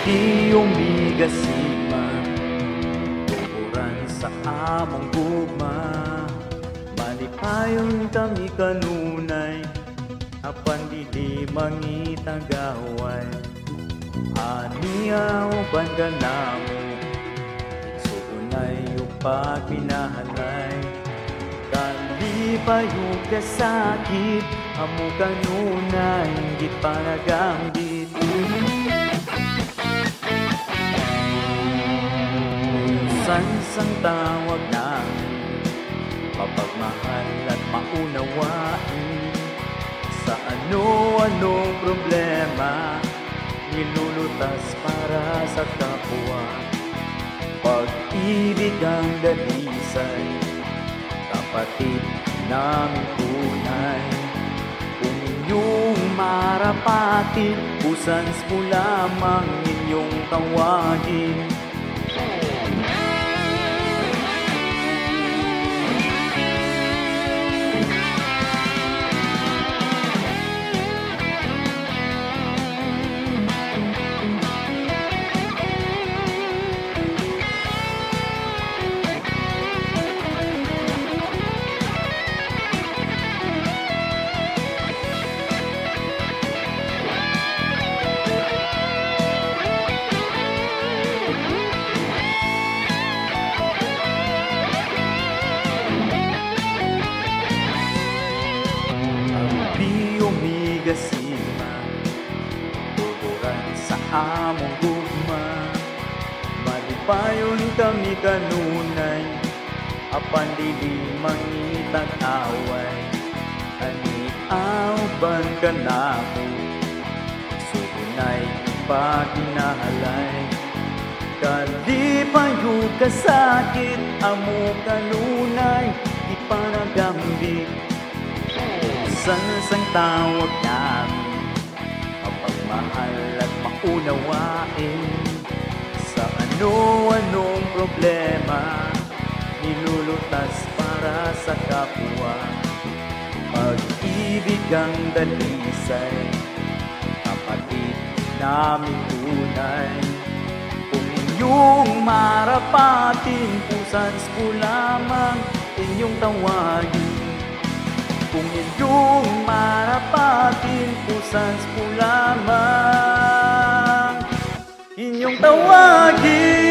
Di umigasima, tukuran sa among gugma. Malipayon kami kanunay, apan dili mangitagaway. Aniya uban ka namo, suunay yung pagpinahalay. Kalipayo ka sakit, amo kanunay, di pa nagambit. Sansang tawag namin, mapagmahal at maunawain. Sa ano-anong problema, nilulutas para sa kapwa. Pag-ibig ang dalisay, kapatid naming tunay. Kung inyong marapatin, usans mo lamang inyong tawagin. Umigasima, tukuran sa among gugma. Malipayon kami kanunay, apan dili mangitag-away. Aniaw-ban ka namo, sugunay paginahalay. Kalipayod ka sakit, amo kanunay, di pa nagambit. Sansang tawag namin, mapagmahal at maunawain. Sa ano-anong problema, nilulutas para sa kapwa. Pag-ibig ang dalisay, kapatid namin tunay. Kung inyong marapatin, usans ko lamang inyong tawagin. Kung inyong marapatin, usans po lamang inyong tawagin.